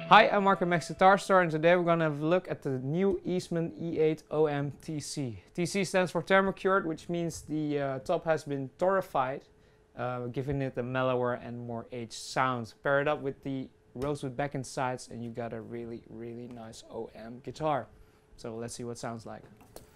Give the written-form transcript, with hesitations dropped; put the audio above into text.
Hi, I'm Mark at Max Guitar Store, and today we're going to have a look at the new Eastman E8 OM TC. TC stands for Thermocured, which means the top has been torrefied, giving it a mellower and more aged sound. Pair it up with the rosewood back and sides and you got a really nice OM guitar. So let's see what it sounds like.